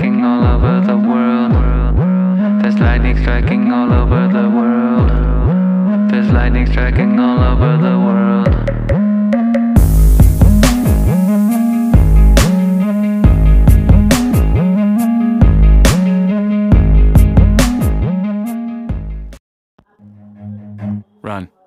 striking all over the world. There's lightning striking all over the world. There's lightning striking all over the world. Run.